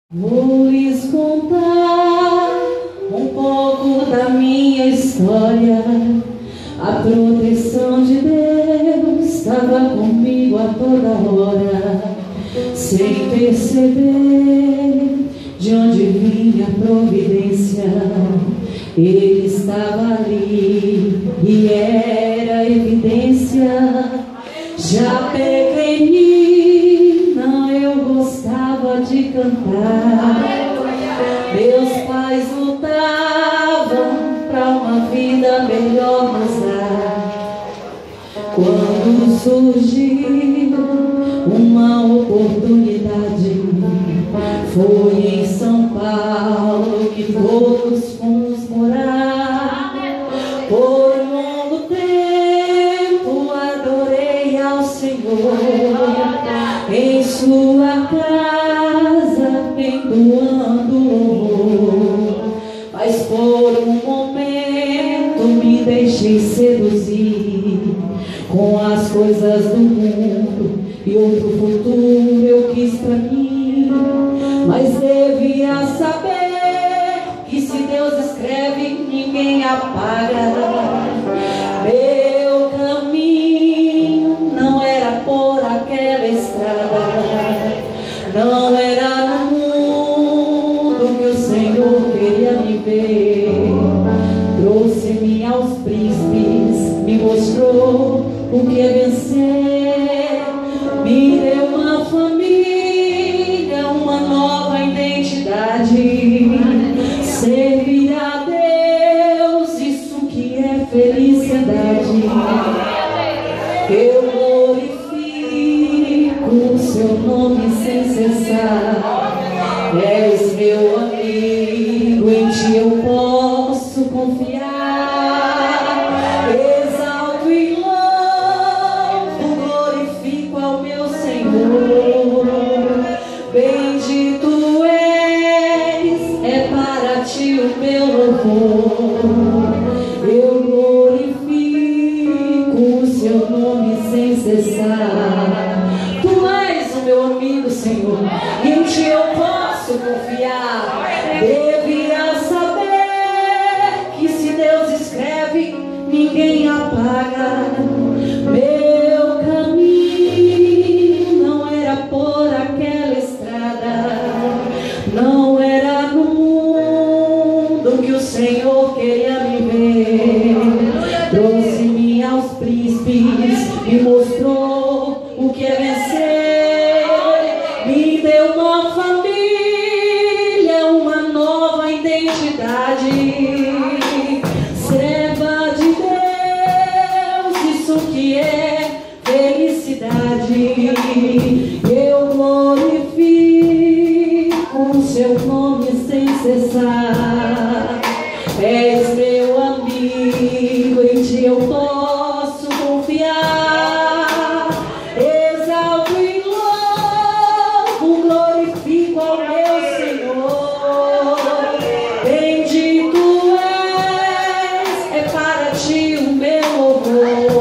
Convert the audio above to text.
Vou lhes contar um pouco da minha história. A proteção de Deus estava comigo a toda hora, sem perceber de onde vinha a providência. Ele estava ali e era evidência. Já pequenina eu gostava de cantar. Meus pais lutavam para uma vida melhor nos dar. Quando surgiu uma oportunidade, foi em São Paulo que todos fomos morar. Por um longo tempo adorei ao Senhor em sua casa, entoando louvor. Mas por um momento me deixei seduzir com as coisas do mundo, e outro futuro eu quis pra mim. Mas devia saber que se Deus escreve, ninguém apaga. Meu caminho não era por aquela estrada, não era no mundo que o Senhor queria me ver. Trouxe-me aos príncipes, me mostrou o que é vencer, me deu uma família, uma nova identidade. Servir a Deus, isso que é felicidade. Eu glorifico o seu nome sem cessar. És meu amigo, em ti eu posso confiar. Exalto e louvo, glorifico ao meu Senhor. Bendito és, é para ti o meu louvor. Eu glorifico o seu nome sem cessar. Tu és o meu amigo, Senhor, e em ti eu posso confiar. Devia saber que se Deus escreve, ninguém apaga. Meu caminho não era por aquela estrada, não era no mundo que o Senhor queria me ver. Trouxe-me aos príncipes, me mostrou o que é vencer, me deu uma família, uma nova identidade. Serva de Deus, isso que é felicidade. Eu glorifico o seu nome sem cessar. És meu amigo, em ti eu posso confiar. Exalto e louvo, glorifico ao meu Senhor. Bendito és, é para ti o meu louvor.